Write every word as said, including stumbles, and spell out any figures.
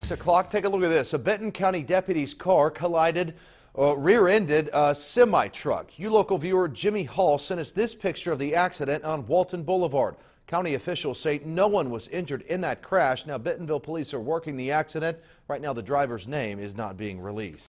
six o'clock. Take a look at this. A Benton County deputy's car collided, uh, rear-ended a semi-truck. You local viewer Jimmy Hall sent us this picture of the accident on Walton Boulevard. County officials say no one was injured in that crash. Now, Bentonville police are working the accident. Right now, the driver's name is not being released.